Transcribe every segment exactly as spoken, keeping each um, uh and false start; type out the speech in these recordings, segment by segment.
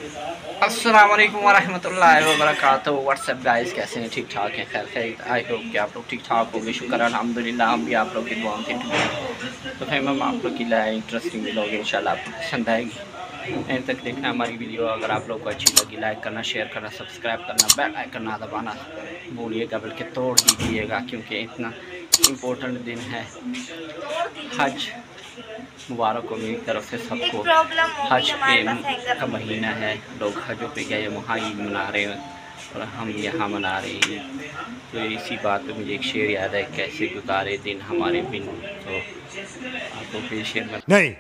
अस्सलाम वालेकुम वरहमतुल्लाहि वबरकातुहू। व्हाट्सएप गाइस, कैसे हैं? ठीक ठाक हैं? खैर खैर आई होप कि आप लोग ठीक ठाक होंगे। शुक्र अल्हम्दुलिल्लाह, हम भी आप लोग की दुआओं से ठीक हैं। तो फिर हम आप लोग की लाए इंटरेस्टिंग वीडियो इंशाल्लाह आपको पसंद आएगी। एंड तक देखना हमारी वीडियो। अगर आप लोग को अच्छी लगी, लाइक करना, शेयर करना, सब्सक्राइब करना, बेल आइकन ना दबाना भूलिएगा, बल्कि तोड़ दीजिएगा, क्योंकि इतना इम्पोर्टेंट दिन है। हज मुबारक हो मेरी तरफ से सबको। हज के का महीना है, लोग हजों पे गए, वहाँ ईद मना रहे हैं और हम यहाँ मना रहे हैं। तो इसी बात पे मुझे एक शेर याद है, कैसे गुजारे दिन हमारे बिन। तो आपको फिर शेर में नहीं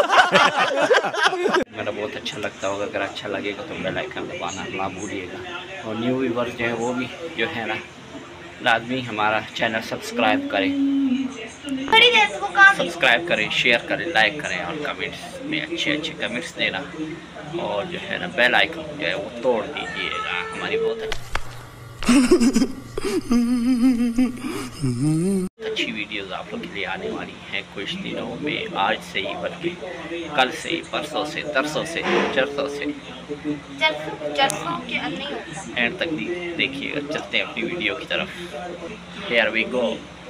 मेरा बहुत अच्छा लगता होगा। अगर अच्छा लगेगा तो बेल आइकन दबाना ना भूलिएगा। और न्यू व्यूअर्स जो है वो भी जो है ना लाजमी हमारा चैनल सब्सक्राइब करें, सब्सक्राइब करें, शेयर करें, लाइक करें और कमेंट्स में अच्छे अच्छे कमेंट्स देना। और जो है ना बेल आइकन जो है वो तोड़ दीजिएगा। हमारी बहुत अच्छी वीडियोस आप लोग के लिए आने वाली हैं कुछ दिनों में। आज से ही, बल्कि कल से ही, परसों से, तरसों से, चरसों से, एंड तक देखिएगा। चलते हैं अपनी वीडियो की तरफ। Here we go.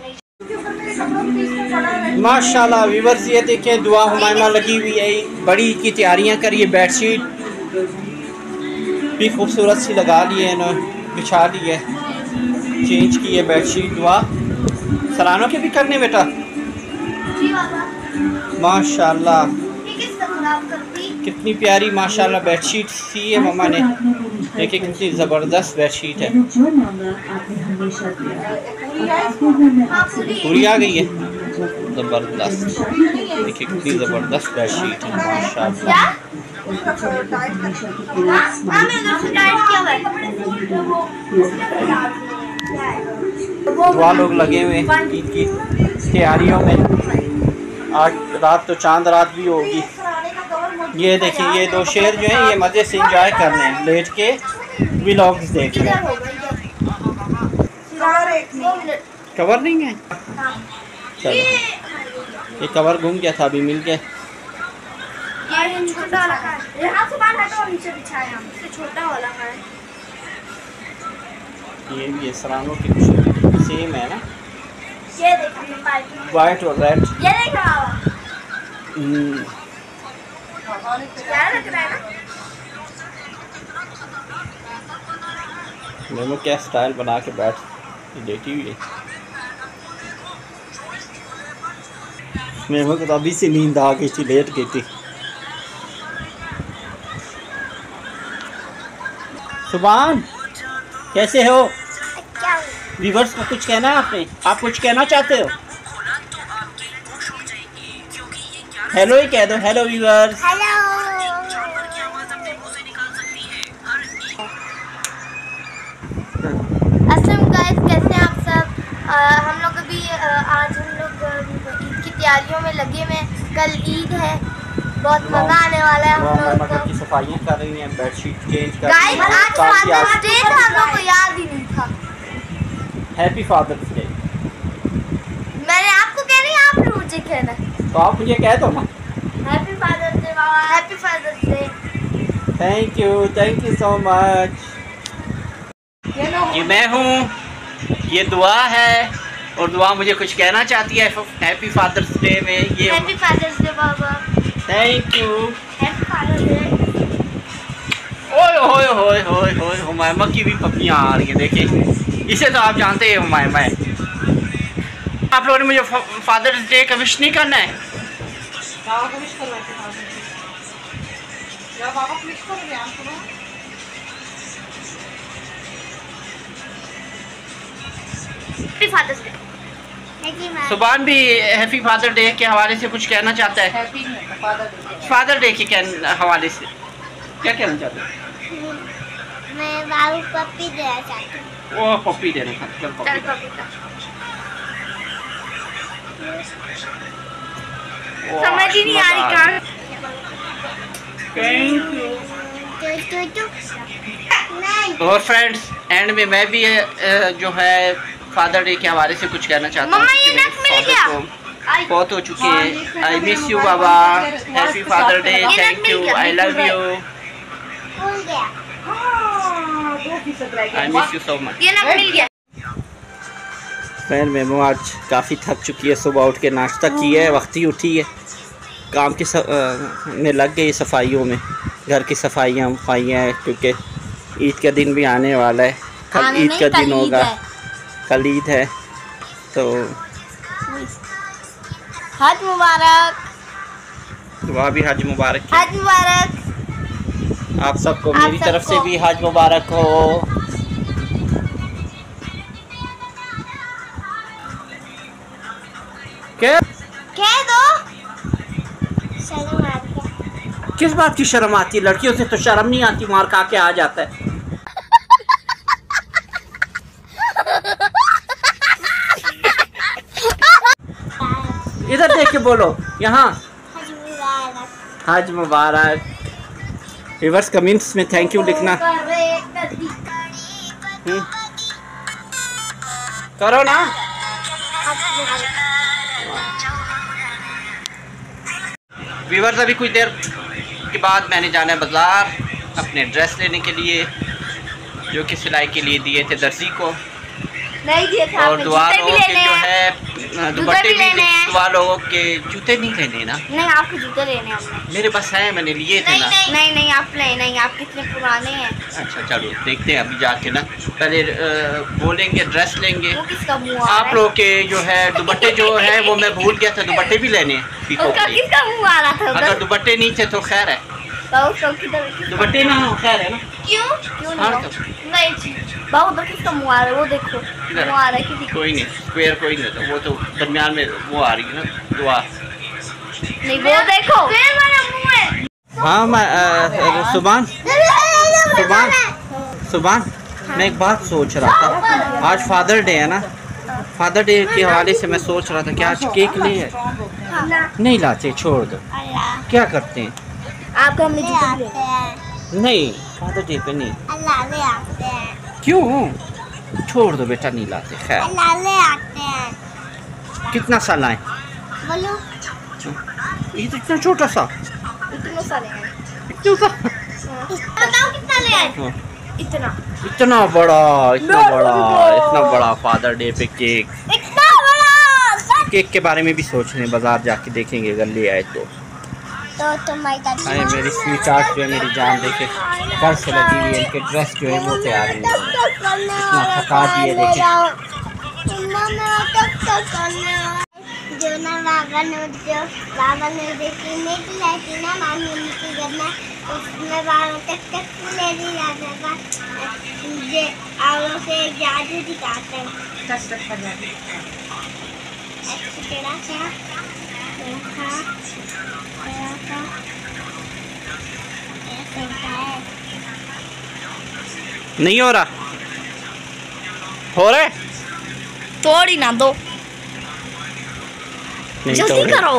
माशाल्लाह व्यूअर्स, ये देखें दुआ हुमायमा लगी हुई है, बड़ी की तैयारियां करिए। बेडशीट भी खूबसूरत सी लगा ली है, बिछा ली है, चेंज की है बेडशीट। दुआ सलानों के भी करने बेटा। माशाल्लाह कितनी प्यारी माशाल्लाह बेडशीट सी है मम्मा ने। देखिए कितनी ज़बरदस्त बेडशीट है, पूरी आ गई है, ज़बरदस्त। देखिए कितनी ज़बरदस्त बेडशीट है माशाल्लाह। दुआ लोग लगे हुए हैं ईद की तैयारियों में। आज रात तो चांद रात भी होगी। ये देखिए ये दो शेर जो हैं ये मज़े से इंजॉय कर रहे हैं, लेट के व्लॉग्स देख रहे हैं। कवर नहीं है, चलो ये कवर घूम गया था, अभी मिल गया। छोटा वाला है, यहाँ से बाहर हटो, नीचे बिछाए हम, इससे छोटा वाला है। ये भी है सरानों की कुछ सेम है ना, ये देखो वाइट और रेड। ये देखो हम्म यार लग रहा है ना। मेमो क्या स्टाइल बना के बैठ लेटी हुई है। मेमो को तो अभी से नींद आ गई थी, लेट गई थी। सुभान कैसे हो? व्यूअर्स को कुछ कहना है आपने? आप कुछ कहना चाहते हो? हेलो ही कह दो। Hello viewers. हेलो अस्सलाम गाइस, कैसे हैं आप सब? आ, हम लोग अभी आ, आज हम लोग ईद की तैयारियों में लगे हुए हैं। कल ईद है, बहुत मजा आने वाला है। हम लोग घर की सफाइयाँ कर रही हैं, बेडशीट चेंज कर रही हैं। आज फादर्स डे था, हम लोग को याद ही नहीं था। Happy father's day. मैंने आपको कह रही, आप लोग मुझे कहना, तो आप मुझे कह दो ना। हैप्पी फादर्स डे बाबा, happy father's day. Thank you, thank you so much. ये मैं हूँ, ये दुआ है, और दुआ मुझे कुछ कहना चाहती है हैप्पी फादर्स डे में। ये हैप्पी फादर्स डे बाबा। Thank you. Happy father's day. ओए होए होए होए होए, हुमायमा की भी पपियाँ आ रही हैं। देखिए इसे तो आप जानते हैं हुमायमा है। आप लोगों ने मुझे फादर्स डे का विश नहीं करना है? Happy father's day. सुभान भी हैप्पी फादर डे के हवाले से कुछ कहना चाहता है। फादर डे के हवाले से क्या कहना चाहते हैं? मैं बाबू पप्पी देना चाहती हूँ। वो पप्पी देना चाहते हैं। चल पप्पी का समझ ही नहीं आ रही कहाँ। और फ्रेंड्स एंड में मैं भी जो है फादर डे के हवाले से कुछ कहना चाहता हूँ कि मेरे फादर को बहुत हो चुके हैं। आई मिस यू बाबा, happy father day, thank you, I love you. भूल गया। हाँ, दो फीसद रह गया। I miss you so much. ये ना मिल गया। फ्रेंड मेमो आज काफ़ी थक चुकी है, सुबह उठ के नाश्ता किया है, वक्त ही उठी है, काम की स, आ, में लग गई सफाइयों में, घर की सफाइयाँ वफाइयाँ हैं, क्योंकि ईद का दिन भी आने वाला है। कल ईद का दिन होगा, कल ईद है, तो हज मुबारक। दुआ भी हज मुबारक। हज मुबारक आप सबको आप मेरी तरफ से सबको। भी हज मुबारक हो। क्या कह दो। शर्म आती है। किस बात की शर्म आती है? लड़कियों से तो शर्म नहीं आती, मार खा के आ जाता है। इधर देख के बोलो, यहाँ हज मुबारक। हज मुबारक। रिवर्स कमेंट्स में थैंक यू लिखना। हम्म। करो ना। व्यूअर्स अभी कुछ देर के बाद मैंने जाना है बाज़ार अपने ड्रेस लेने के लिए, जो कि सिलाई के लिए दिए थे दर्जी को। नहीं दिए थे और आपने। दुआ जूते भी लोगों के लेने जो हैं। है दुपट्टे भी भी लेने हैं। दुआ लोगों के जूते नहीं लेने ना, नहीं आपके जूते लेने हैं हमने। मेरे पास है, मैंने लिए थे नहीं ना। नहीं नहीं नहीं आप नहीं नहीं आप कितने पुराने हैं। अच्छा चलो देखते हैं अभी जाके ना, पहले अ, बोलेंगे ड्रेस लेंगे। वो किसका मुँह आ रहा आप है? लोग के जो है दुपट्टे जो है वो मैं भूल गया था, दुपट्टे भी लेने हैं पीको उसका के लिए। किसका मुँह आ रहा था अगर उधर? दुपट्टे नहीं थे तो खैर है, बाबू उसका किधर किसका- दुपट्टे ना हो खैर है ना। क्यों क्यों हाँ, नहीं हो? नहीं जी बाबू उधर किसका मुँह आ रहा है वो देखो। किधर? मुँह आ रहा है किसी का। कोई नहीं, स्क्वायर कोई नहीं होता, वो तो दरमियान में वो आ रही है ना दुआ। नहीं वो देखो मेरा मुँह है। हाँ मैं सुबान सुबान सुबान मैं एक बात सोच रहा था, आज फादर डे है ना, फादर डे के हवाले से मैं सोच रहा था कि आज केक ले आए। नहीं लाते, छोड़ दो। क्या करते हैं? आपका हमने जूते भी लेने। नहीं फादर डे पे नहीं। अल्लाह ले आते हैं। क्यों? छोड़ दो बेटा, नहीं लाते। खैर अल्लाह ले आते हैं। कितना सा लाए? बोलो ये तो इतना छोटा सा, इतना सा ले आए। इतना सा। बताओ कितना ले आए? हाँ, इतना इतना बड़ा, इतना बड़ा, इतना बड़ा फादर डे पे केक। इतना बड़ा। केक के बारे में भी सोच रहे हैं, बाजार जाके देखेंगे अगर ले आए तो। तो तुम्हारी अरे मेरी स्वीट आर्ट जो है, मेरी जान देखे घर से लगी हुई है, इनके ड्रेस जो है वो तैयार नहीं है, इतना थका दिए देखे। जो ना बाबा ने जो बाबा ने देखी नहीं खिलाई ना मामी उनकी घर में, उसमें बाबा तक तक ले दी जाता था। मुझे आलों से जादू दिखाते हैं। टच टच कर जाती है। ऐसे टेढ़ा सा ऐसा टेढ़ा सा ऐसे है। नहीं हो रहा, हो रहा है? तोड़ ही ना दो, नहीं जल्दी तो करो।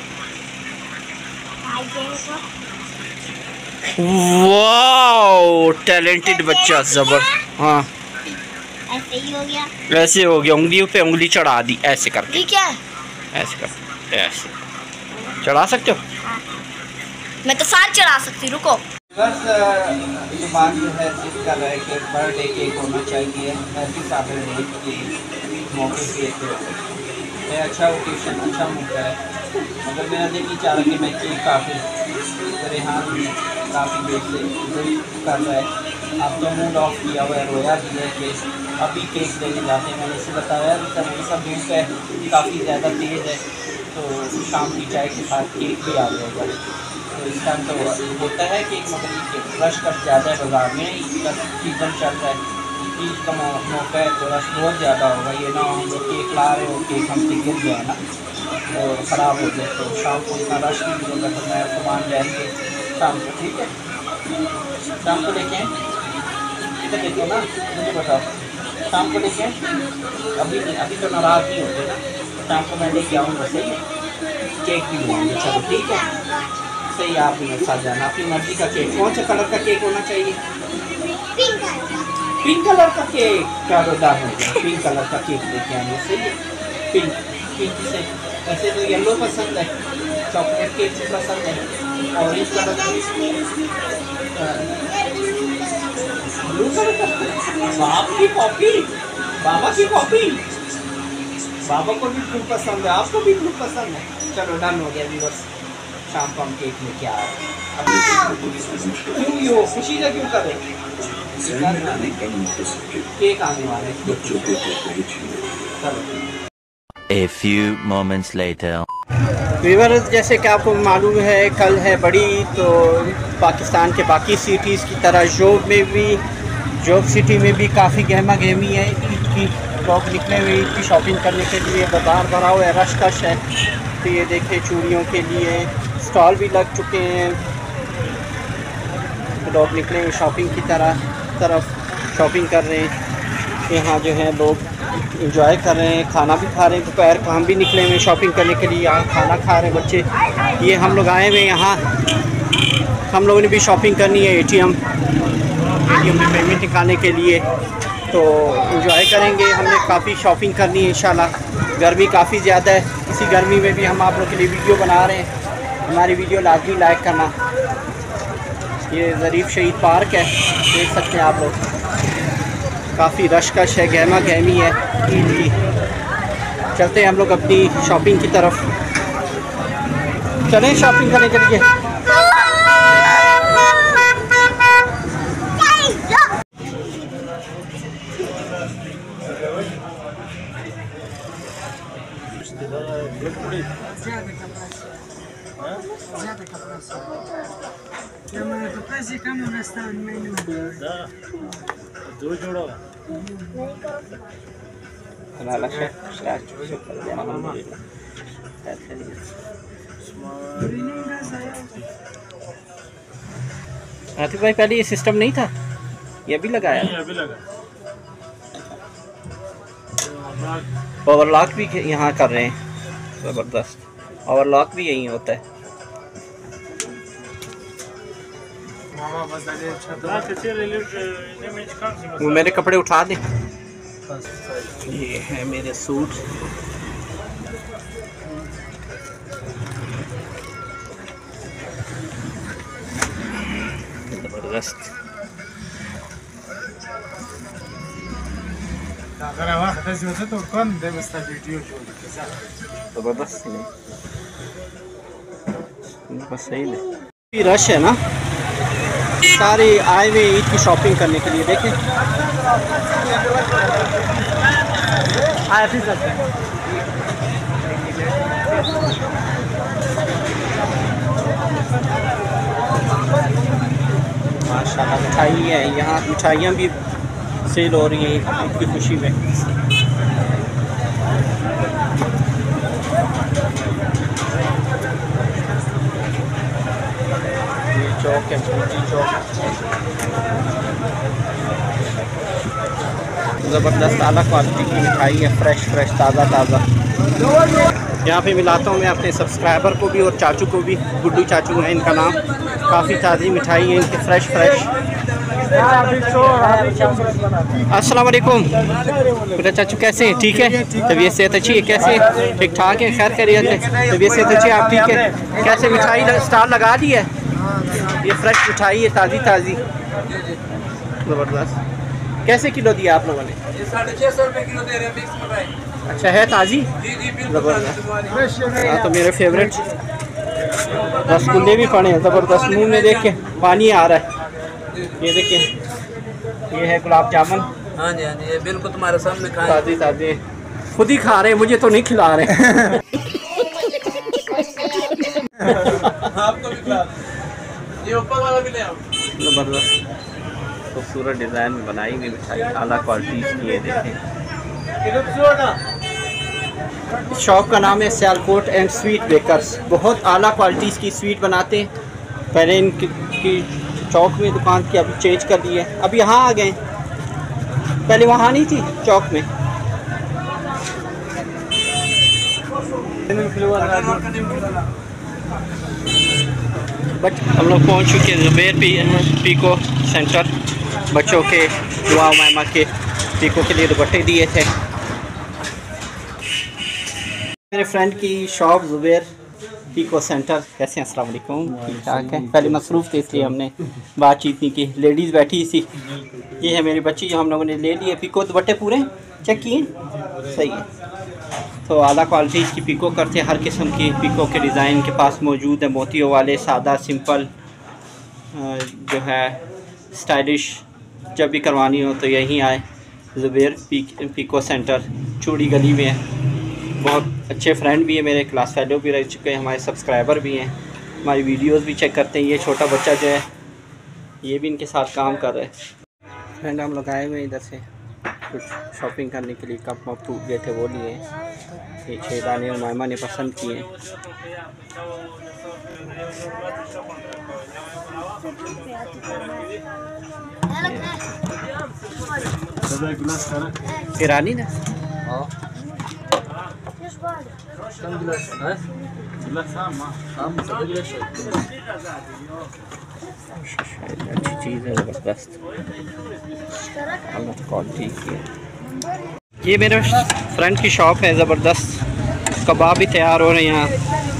वाओ टैलेंटेड बच्चा, जबर। हाँ ऐसे ही हो गया। ऐसे हो गया, उंगलियों पे उंगली चढ़ा दी ऐसे करके, ये क्या है? ऐसे कर, ऐसे चढ़ा सकते हो। मैं तो साथ चढ़ा सकती, रुको। बस जुबान जो है जिद कर रहा है कि बर्थडे केक होना चाहिए, ऐसी साबिर डे के मौके पे है, अच्छा ओकेशन, अच्छा मौका है। मगर मेरा दिल नहीं चाह रहा कि मैं केक काफ़ी रेहान भी काफ़ी देर से वेट कर रहा है। आप तो मूड ऑफ किया हुआ है, रोया भी है कि अभी केक देने जाते हैं। मैंने इसे बताया भी था, मेरी सब धूप है काफ़ी ज़्यादा तेज़ है, तो शाम की चाय के साथ केक भी आ जाएगा। तो इस टाइम तो होता है कि मगर ये रश कट ज़्यादा है बाज़ार में, ईद का सीज़न चल रहा है, ईद का मौका है, तो रश बहुत ज़्यादा होगा। ये ना हम लोग केक ला रहे हो, केक हमसे गिर जाए ना तो ख़राब हो जाए, तो शाम को इतना रश नहीं होगा। तो मैं सामान जाएंगे शाम को, ठीक है? शाम को लेके इधर देखो ना, मुझे बताओ शाम को लेके अभी अभी तो नाराज़ नहीं होते ना, शाम को मैं लेके आऊँगा, सही है? केक भी लेंगे, चलो ठीक है, सही। आप भी मेरे साथ जाना, अपनी मर्ज़ी का केक। कौन सा कलर का केक होना चाहिए? पिंक कलर का केक। क्या दाम हो गया, पिंक कलर का केक लेके आएंगे, सही है? पिंक पिंक से वैसे तो येलो पसंद है, चॉकलेट केक भी पसंद है, ऑरेंज कलर ब्लू कलर का बाप की कॉपी, बाबा की कॉपी। बाबा को भी ब्लू पसंद है, आपको भी ब्लू पसंद है। चलो डन हो गया व्यूअर्स, शाम को हम केक लेके आ रहे हैं। क्यों यो खुशी से क्यों कर रहे हैं? केक आने वाले हैं। चलो A few moments later. Viewers, जैसे कि आपको मालूम है कल है बड़ी ईद, तो पाकिस्तान के बाकी सिटीज़ की तरह जोब में भी जोब सिटी में भी काफ़ी गहमा गहमी है ईद की। लोग निकले हुए ईद की शॉपिंग करने के लिए, बाजार भरा हुआ है, रश कश है। तो ये देखें चूड़ियों के लिए स्टॉल भी लग चुके हैं। लोग निकले हुए शॉपिंग की तरह तरफ शॉपिंग कर रहे हैं। यहाँ जो है लोग इंजॉय कर रहे हैं, खाना भी खा रहे हैं। दोपहर को हम भी निकले हुए शॉपिंग करने के लिए, यहाँ खाना खा रहे हैं बच्चे। ये हम लोग आए हुए यहाँ, हम लोगों ने भी शॉपिंग करनी है एटीएम एटीएम में पेमेंट निकालने के लिए, तो इंजॉय करेंगे। हमने काफ़ी शॉपिंग करनी है इंशाल्लाह। गर्मी काफ़ी ज़्यादा है, इसी गर्मी में भी हम आप लोग के लिए वीडियो बना रहे हैं। हमारी वीडियो लाजमी लाइक करना। ये ज़रीफ़ शहीद पार्क है, देख सकते हैं आप लोग। काफ़ी रश कश है, गहमा गहमी है ईद की। चलते हैं हम लोग अपनी शॉपिंग की तरफ, चलें शॉपिंग करने के लिए। आतिफ भाई, पहले ये सिस्टम नहीं था, ये अभी लगाया? अभी लगा। ओवरलॉक भी यहाँ कर रहे हैं, ज़बरदस्त। ओवरलॉक भी यहीं होता है। वो मेरे कपड़े उठा दे। ये है मेरे सूट। ज़बरदस्त। ज़बरदस्त बस सही है। रश है ना, सारे आए हुए ईद की शॉपिंग करने के लिए। देखें माशाल्लाह मिठाई है यहाँ, मिठाइयाँ भी सेल हो रही हैं ईद की खुशी में। चौक है, चौक ज़बरदस्त आला क्वालिटी की मिठाई है, फ्रेश फ्रेश ताज़ा ताज़ा। यहाँ पे मिलाता हूँ मैं अपने सब्सक्राइबर को भी और चाचू को भी, गुड्डू चाचू है इनका नाम। काफ़ी ताज़ी मिठाई है इनकी, फ्रेश फ्रेश। अस्सलाम वालेकुम बेटा, चाचू कैसे हैं? ठीक है, तबीयत सेहत अच्छी है? कैसे ठीक ठाक है? खैर खैरियत है? तबीयत सेहत अच्छी है? आप ठीक है? कैसे मिठाई स्टॉल लगा दी है? ये फ्रेश मिठाई है, ताज़ी ताज़ी, ज़बरदस्त। कैसे किलो दिया आप लोगों ने? साढ़े छः सौ रुपये किलो दे रहे हैं मिक्स मिठाई। अच्छा है ताज़ी, ज़बरदस्त। हाँ तो मेरे फेवरेट रसगुल्ले भी पड़े हैं, ज़बरदस्त। मुंह में देख के पानी आ रहा है। ये देखिए, ये है गुलाब जामुन। हाँ जी हाँ जी, ये बिल्कुल तुम्हारे सामने खाएं। ताज़ी ताज़ी खुद ही खा रहे हैं, मुझे तो नहीं खिला रहे। आपको भी खिला, ये ऊपर वाला भी ले आओ। ज़बरदस्त खूबसूरत डिज़ाइन में बनाई हुई मिठाई, आला क्वालिटी की है। देखें, शॉप का नाम है सियालकोट एंड स्वीट बेकर्स। बहुत आला क्वालिटीज़ की स्वीट बनाते हैं। पहले इनकी की चौक में दुकान थी, अभी चेंज कर दी है, अब यहाँ आ गए। पहले वहाँ नहीं थी चौक में। बट हम लोग पहुँच चुके हैं ज़ुबैर पी पीको सेंटर। बच्चों के दुआ मामा के पीको के लिए दुपट्टे दिए थे। मेरे फ्रेंड की शॉप ज़ुबैर पीको सेंटर। कैसे हैं? अस्सलाम वालेकुम। ठीक ठाक है। पहले मसरूफ़ थे इसलिए हमने बातचीत नहीं की। लेडीज़ बैठी सी, ये है मेरी बच्ची जो हम लोगों ने ले लिए। पीको दुपट्टे पूरे चेक किए, सही है। तो आला क्वालिटी की पीको करते हैं, हर किस्म की पीको के डिज़ाइन के पास मौजूद है। मोतियों वाले, सादा, सिंपल, जो है स्टाइलिश। जब भी करवानी हो तो यहीं आए। ज़ुबैर पी पीको सेंटर चूड़ी गली में है। बहुत अच्छे फ्रेंड भी है मेरे, क्लास फेलो भी रह चुके हैं, हमारे सब्सक्राइबर भी हैं, हमारी वीडियोस भी चेक करते हैं। ये छोटा बच्चा जो है ये भी इनके साथ काम कर रहे हैं। फ्रेंड हम लोग आए हुए हैं इधर से कुछ शॉपिंग करने के लिए। कप मप टूट गए थे वो लिए। ये छः दाने उमामा ने पसंद किए हैं। ईरानी ना अच्छी चीज़ है, ज़बरदस्त क्वालिटी की है। ये मेरे फ्रेंड की शॉप है, ज़बरदस्त कबाब भी तैयार हो रहे हैं यहाँ।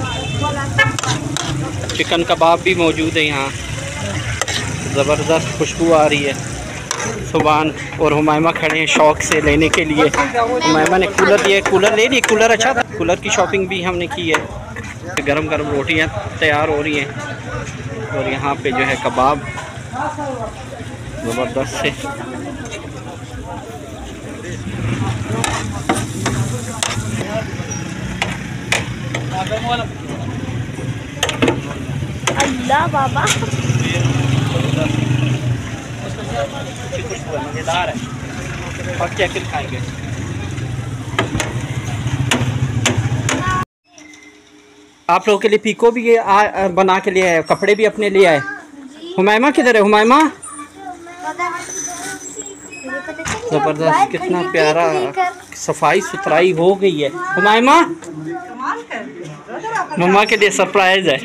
चिकन कबाब भी मौजूद है यहाँ, ज़बरदस्त खुशबू आ रही है। सुबान और हुमायमा खड़े हैं शौक़ से लेने के लिए। हुमायमा ने कूलर दिया, कूलर ले लिए। कूलर अच्छा था, कूलर की शॉपिंग भी हमने की है। गरम गरम रोटियां तैयार हो रही हैं और यहाँ पे जो है कबाब ज़बरदस्त से। अल्लाह बाबा मज़ेदार है और चेक खाएंगे। आप लोगों के लिए पीको भी ये आ, आ, बना के लिए आए, कपड़े भी अपने लिए आए। हुमायमा किधर है? हुमायमा ज़बरदस्त, कितना प्यारा सफाई सुथराई हो गई है। हुमायमा मम्मा के लिए सरप्राइज है।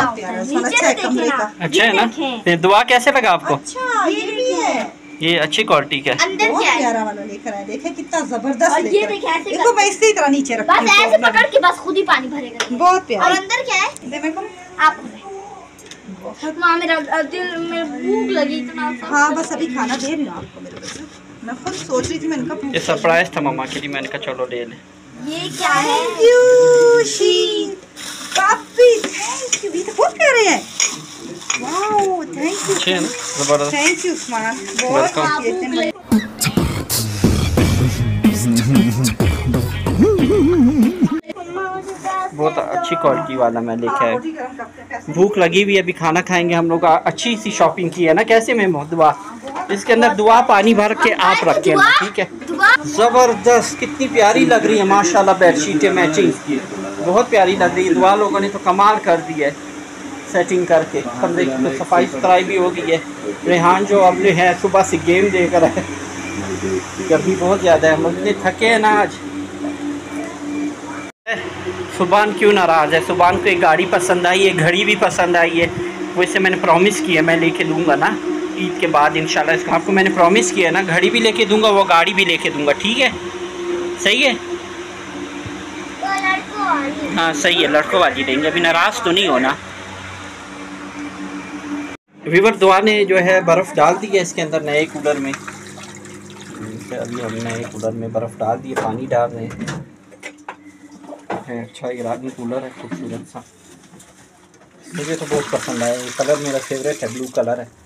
अच्छा है ना? दुआ कैसे लगा आपको? अच्छा, ये भी है। ये अच्छी क्वालिटी का है। अंदर बहुत क्या है? प्यारा वाला लेकर आए, देखे कितना जबरदस्त और ये लेकर देखे ऐसे इसको मैं इसी तरह नीचे रखती बस हूँ। ऐसे पकड़ के बस खुद ही पानी भरेगा। बहुत प्यारा। और अंदर क्या है? दे मेरे को। आप माँ मेरा दिल में भूख लगी इतना। हाँ बस अभी खाना दे रही हूँ आपको मेरे बच्चे। मैं खुद सोच रही थी, मैंने कहा ये सरप्राइज था मम्मा के लिए, मैंने कहा चलो ले लें। ये क्या है? थैंक यू शी पापी, थैंक यू। ये तो बहुत प्यारे हैं। वाओ थैंक यू, अच्छे है ना? ज़बरदस्त। थैंक यू उस्मान, बहुत वेलकम। बहुत अच्छी क्वालिटी वाला मैं लेके आया। भूख लगी हुई है, अभी खाना खाएंगे हम लोग। अच्छी सी शॉपिंग की है ना। कैसे में दुआ, इसके अंदर दुआ पानी भर के आप रखें, ठीक है। ज़बरदस्त, कितनी प्यारी लग रही है माशाल्लाह। बेडशीटें मैचिंग की बहुत प्यारी लग रही है। दुआ लोगों ने तो कमाल कर दी है सेटिंग करके। कमरे की तो सफाई सुथराई भी हो गई है। रेहान जो अब है सुबह से गेम देकर है, गर्मी बहुत ज़्यादा है, हम लोग इतने थके हैं ना आज। सुबान क्यों नाराज़ है? सुबान को एक गाड़ी पसंद आई है, घड़ी भी पसंद आई है। वैसे मैंने प्रॉमिस किया मैं लेके दूंगा ना ईद के बाद इंशाल्लाह। इसको आपको मैंने प्रॉमिस किया ना, घड़ी भी लेके दूंगा, वो गाड़ी भी लेके दूंगा, ठीक है? सही है? हाँ सही है, लड़कों वाली देंगे। अभी नाराज़ तो नहीं होना। वीवर दुआ ने जो है बर्फ़ डाल दी है इसके अंदर नए कूलर में। अभी हम नए कूलर में बर्फ़ डाल दी है, पानी डाल रहे हैं। है अच्छा ईरानी कूलर है, खूबसूरत सा। मुझे तो बहुत पसंद आया ये कलर, मेरा फेवरेट है, ब्लू कलर है।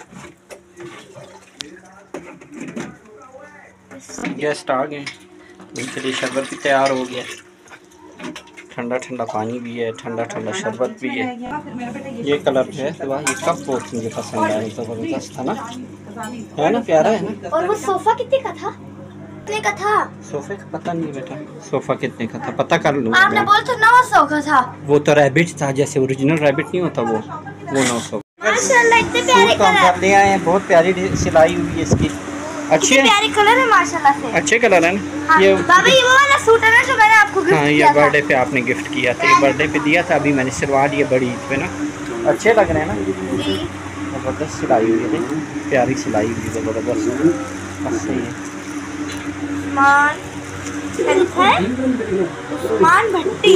गेस्ट आ गए, उनके लिए शरबत भी तैयार हो गया। ठंडा ठंडा पानी भी है, ठंडा ठंडा शरबत भी है। ये कलर जो है तो ये कप बहुत मुझे पसंद आया, ज़बरदस्त था ना, है ना, प्यारा है ना। और वो सोफा कितने का था? कितने का था? सोफे का पता नहीं बेटा, सोफा कितने का था पता कर लूँ। आपने बोला तो नौ सौ का था। वो तो रैबिट था, जैसे ओरिजिनल रैबिट नहीं होता वो वो नौ सौ। माशाल्लाह इतने प्यारे कलर ले आए हैं, बहुत प्यारी सिलाई हुई है इसकी, अच्छी है, प्यारे कलर है माशाल्लाह से। अच्छे कलर है ना। हाँ, ये बाबा ये वो वाला सूट है ना जो मैंने आपको गिफ्ट हाँ ये किया था। बर्थडे पे आपने गिफ्ट किया था, ये बर्थडे पे दिया था, अभी मैंने सिलवा दिया बड़ी ईद पे ना। अच्छे लग रहे हैं ना, जी ज़बरदस्त सिलाई हुई है, प्यारी सिलाई हुई है ज़बरदस्त। सही है। मान उस्मान भट्टी।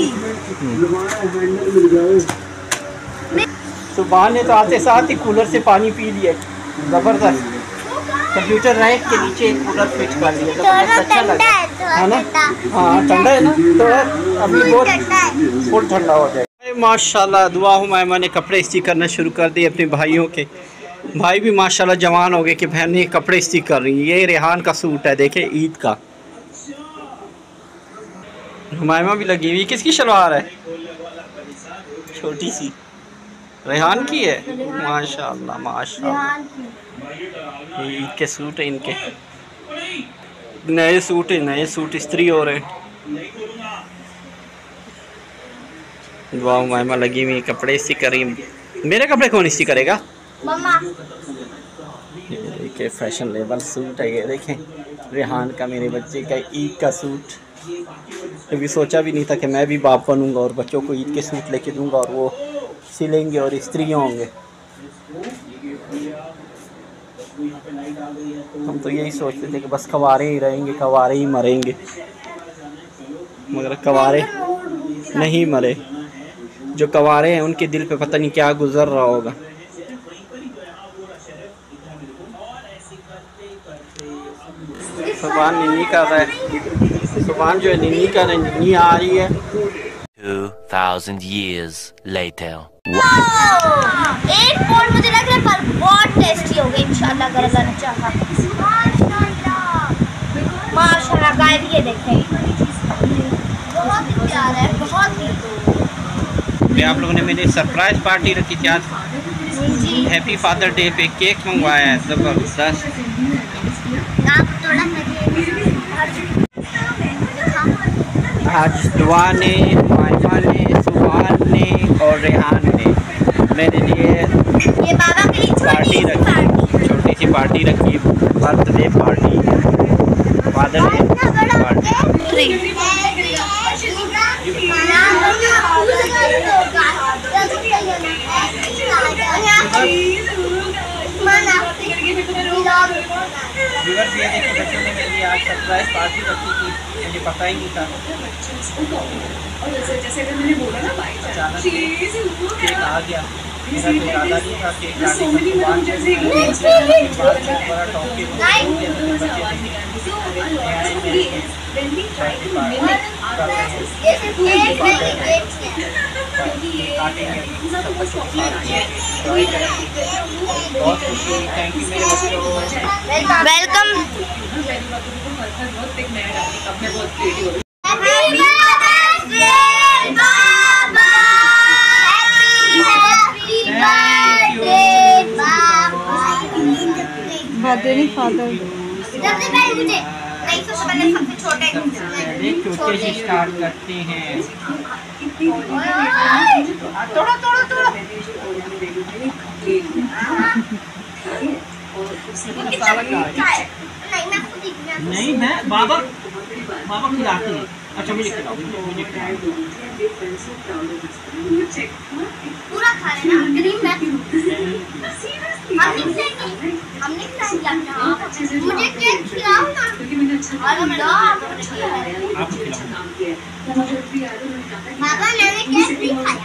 सुबह ने तो आते साथ ही कूलर से पानी पी लिया, जबरदस्त। कंप्यूटर रैक के नीचे एक कूलर फिट कर लिया, जबरदस्त, अच्छा लगा है ना। हाँ ठंडा है ना, थोड़ा अभी बहुत फुल ठंडा हो जाए। माशाल्लाह दुआ हो, मायमा ने कपड़े इस्त्री करना शुरू कर दिए अपने भाइयों के। भाई भी माशाल्लाह जवान हो गए कि बहन ने कपड़े इस्त्री कर रही है। ये रेहान का सूट है, देखे ईद का। हुमायमा भी लगी हुई। किसकी शलवार है? छोटी सी रेहान की है। माशाल्लाह माशाल्लाह, ईद के सूट है इनके, नए सूट है, नए सूट इस्त्री हो रहे हैं। वाह हुमायमा लगी हुई कपड़े इस्त्री करी। मेरे कपड़े कौन इस्त्री करेगा? मम्मा। देखिए फैशन लेवल सूट है ये, देखें रेहान का, मेरे बच्चे का ईद का सूट। कभी सोचा भी नहीं था कि मैं भी बाप बनूंगा और बच्चों को ईद के सूट लेके दूंगा और वो सिलेंगे और इस्त्री होंगे। हम तो यही सोचते थे कि बस कवारे ही रहेंगे, कवारे ही मरेंगे, मगर कवारे नहीं मरे। जो कवारे हैं उनके दिल पे पता नहीं क्या गुजर रहा होगा। सुभान निन्नी कर रहा है, सुभान जो है निन्नी का निन्नी आ रही है। Two thousand years later. एक पॉट मुझे लग रहा है पर बहुत टेस्टी होगा इंशाल्लाह, अगर अल्लाह ने चाहा। माशाल्लाह गाय भी, ये देखें बहुत ही प्यारा है, बहुत ही। ये आप लोगों ने मेरी सरप्राइज पार्टी रखी थी आज, हैप्पी फादर डे पे केक मंगवाया है, ज़बरदस्त। आप थोड़ा आज दुआ ने, मायमा ने, सुभान ने और रेहान ने मेरे लिए ये बाबा के लिए पार्टी रखी, छोटी सी पार्टी रखी, birthday party, father day party. Viewers ये देखिए बच्चों ने मेरे लिए आज सरप्राइज पार्टी रखी थी, मुझे पता ही नहीं था। अचानक केक आ गया, मेरा तो इरादा नहीं था केक लाने का। बाद में बड़ा टॉफी बहुत खुशी। थैंक यू मेरे बच्चों, वेलकम। Birthday father. सबसे पहले मुझे नहीं, सबसे पहले सबसे छोटे छोटे से स्टार्ट करते हैं। थोड़ा थोड़ा थोड़ा नहीं मैं बाबा बाबा खिलाते हैं। अच्छा मुझे खिलाओ, मुझे खिलाओ। पूरा खा लेना, क्रीम में हमने खिलाएंगे, हमने खिलाएंगे। मुझे केक खिलाओ ना, और मैं आप खिलाओ। बाबा ने केक नहीं खाया।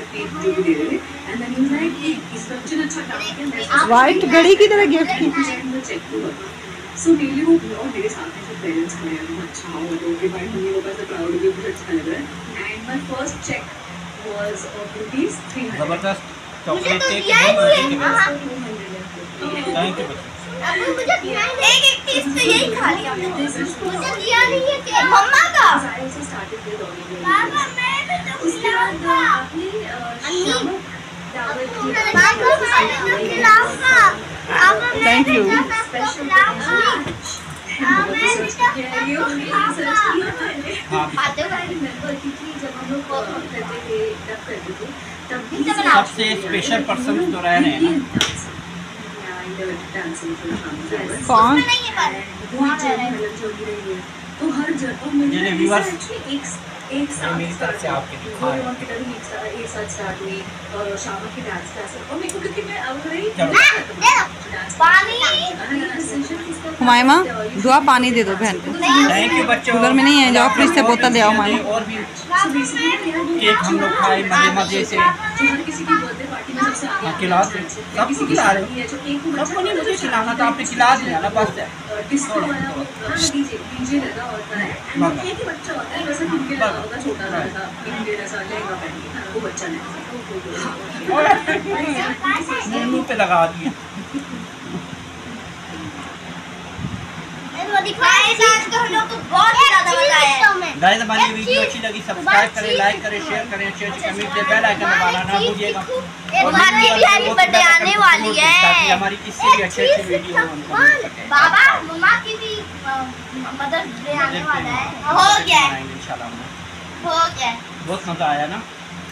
व्हाइट घड़ी की तरह गिफ्ट की। So really hope you all मेरे साथ में जो पेरेंट्स खड़े हैं वो अच्छा हो तो कि भाई मम्मी पापा से प्राउड हो गए, बहुत अच्छा लग रहा है। And my first cheque was of rupees three hundred. जबरदस्त मुझे चॉकलेट तो केक दिया ही नहीं है। हां थैंक यू बच्चों। अब मुझे दिया ही नहीं, एक एक पीस तो यही खा लिया। मुझे दिया नहीं है केक मम्मा का। बाबा मैं भी तो खिलाऊंगा। अन्नी बाबा मैं तो खिलाऊंगा। Thank you. सबसे स्पेशल पर्सन तो रह रहे हैं ना। कौन? तो हर जगह ये व्यूअर्स एक साथ मेरी तरफ से आपके लिए खा रहे हैं। एक साथ स्टार्ट हुई और शाम की डांस क्लास और मेरे को क्योंकि मैं अब रही पानी हुमायमा दुआ पानी दे दो बहन को। थैंक यू बच्चों। कूलर में नहीं है, जाओ फ्रिज से बोतल ले आओ मानो। और भी केक हम लोग खाए मजे मजे से। हाँ, खिला दे, सबको खिला रहे हो, सबको नहीं, मुझे खिलाना था, आपने खिला दिया ना, बस है। मुंह पे लगा दिया। गाइस हमारी वीडियो अच्छी लगी सब्सक्राइब करें, लाइक करें, शेयर करें, अच्छे अच्छे कमेंट दें, बेल आइकन दबाना ना भूलिएगा। और बर्थडे आने वाली है ताकि हमारी इससे भी अच्छी अच्छी वीडियो उनको मिल सके। बाबा मम्मा की भी मदर्स डे आने वाला है। हो गया इंशाल्लाह, हो गया, बहुत मजा आया ना।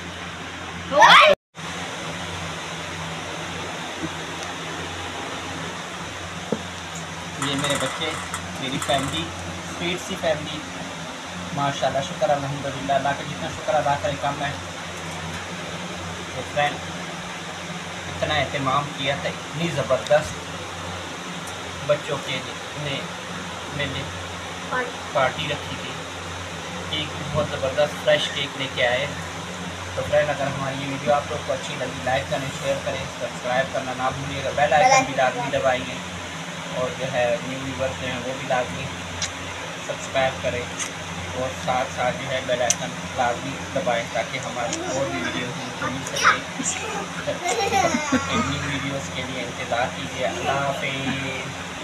ये मेरे बच्चे, मेरी फैमिली, स्वीट सी फैमिली, माशाल्लाह, शुक्र अल्हम्दुलिल्लाह। अल्लाह का जितना शुक्र अदा करें कम है। तो फ्रेंड, इतना एहतमाम किया था, इतनी ज़बरदस्त बच्चों के लिए मैंने पार्टी रखी थी। केक बहुत ज़बरदस्त फ्रेश केक लेके आए। तो फ्रेंड, अगर हमारी ये वीडियो आप लोग को अच्छी लगी, लाइक करें, शेयर करें, सब्सक्राइब करना ना भूलिएगा, बेल आइकन भी लाजमी दबाएंगे। और जो है न्यू व्यूवर्स जो हैं वो भी लाजमी सब्सक्राइब करें, और साथ साथ जो है बेल आइकन लाजमी दबाएं ताकि हमारी और भी वीडियोस उनको मिल सके। न्यू वीडियोस के लिए इंतज़ार कीजिए। अल्लाह हाफ़िज़।